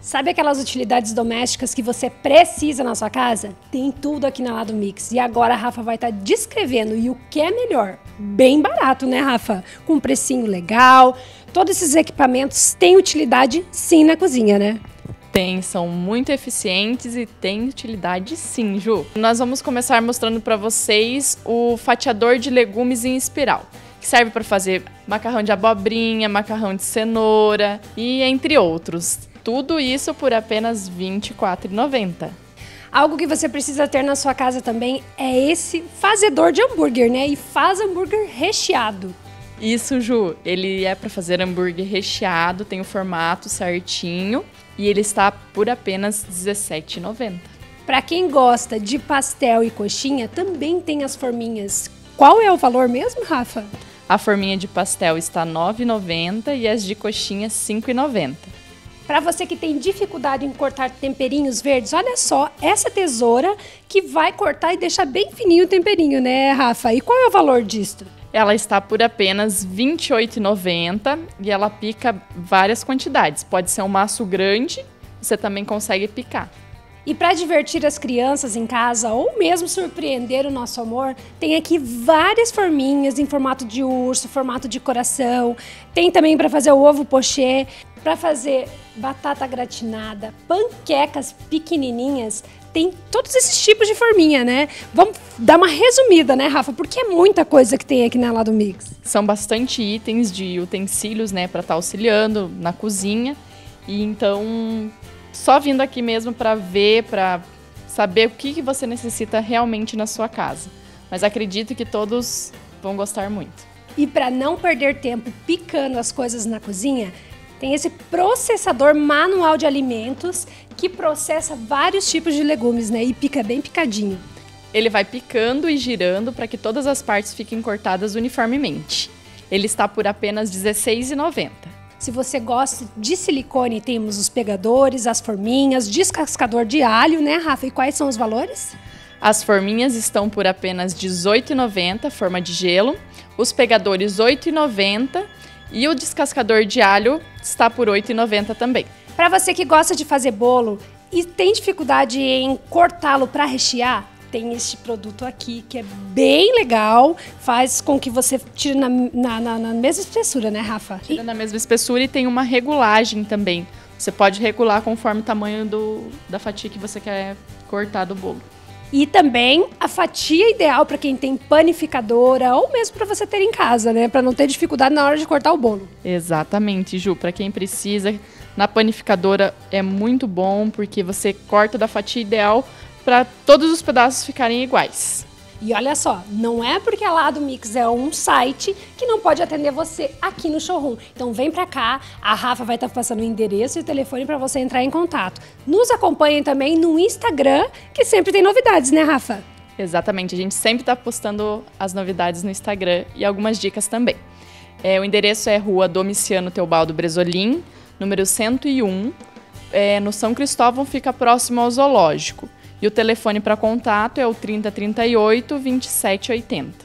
Sabe aquelas utilidades domésticas que você precisa na sua casa? Tem tudo aqui na Lado Mix. E agora a Rafa vai estar descrevendo. E o que é melhor? Bem barato, né, Rafa? Com um precinho legal. Todos esses equipamentos têm utilidade sim na cozinha, né? Tem, são muito eficientes e têm utilidade sim, Ju. Nós vamos começar mostrando para vocês o fatiador de legumes em espiral, que serve para fazer macarrão de abobrinha, macarrão de cenoura e entre outros. Tudo isso por apenas R$ 24,90. Algo que você precisa ter na sua casa também é esse fazedor de hambúrguer, né? E faz hambúrguer recheado. Isso, Ju. Ele é para fazer hambúrguer recheado, tem o formato certinho e ele está por apenas R$ 17,90. Para quem gosta de pastel e coxinha, também tem as forminhas. Qual é o valor mesmo, Rafa? A forminha de pastel está R$ 9,90 e as de coxinha R$ 5,90. Para você que tem dificuldade em cortar temperinhos verdes, olha só, essa tesoura que vai cortar e deixar bem fininho o temperinho, né, Rafa? E qual é o valor disto? Ela está por apenas R$ 28,90 e ela pica várias quantidades. Pode ser um maço grande, você também consegue picar. E para divertir as crianças em casa ou mesmo surpreender o nosso amor, tem aqui várias forminhas em formato de urso, formato de coração. Tem também para fazer o ovo pochê, para fazer batata gratinada, panquecas pequenininhas. Tem todos esses tipos de forminha, né? Vamos dar uma resumida, né, Rafa? Porque é muita coisa que tem aqui na Lado Mix. São bastante itens de utensílios, né, para estar auxiliando na cozinha. E então, só vindo aqui mesmo para ver, para saber o que você necessita realmente na sua casa. Mas acredito que todos vão gostar muito. E para não perder tempo picando as coisas na cozinha, tem esse processador manual de alimentos que processa vários tipos de legumes, né? E pica bem picadinho. Ele vai picando e girando para que todas as partes fiquem cortadas uniformemente. Ele está por apenas R$ 16,90. Se você gosta de silicone, temos os pegadores, as forminhas, descascador de alho, né, Rafa? E quais são os valores? As forminhas estão por apenas R$ 18,90, forma de gelo. Os pegadores R$ 8,90 e o descascador de alho está por R$ 8,90 também. Para você que gosta de fazer bolo e tem dificuldade em cortá-lo para rechear, tem este produto aqui que é bem legal, faz com que você tire na mesma espessura, né, Rafa? Tira na mesma espessura e tem uma regulagem também. Você pode regular conforme o tamanho da fatia que você quer cortar do bolo. E também a fatia ideal para quem tem panificadora ou mesmo para você ter em casa, né? Para não ter dificuldade na hora de cortar o bolo. Exatamente, Ju. Para quem precisa, na panificadora é muito bom porque você corta da fatia ideal para todos os pedaços ficarem iguais. E olha só, não é porque a Lado Mix é um site que não pode atender você aqui no showroom. Então vem pra cá, a Rafa vai estar passando o endereço e o telefone para você entrar em contato. Nos acompanhem também no Instagram, que sempre tem novidades, né, Rafa? Exatamente, a gente sempre está postando as novidades no Instagram e algumas dicas também. O endereço é Rua Domiciano Teobaldo Bresolim, número 101. No São Cristóvão, fica próximo ao Zoológico. E o telefone para contato é o 3038 2780.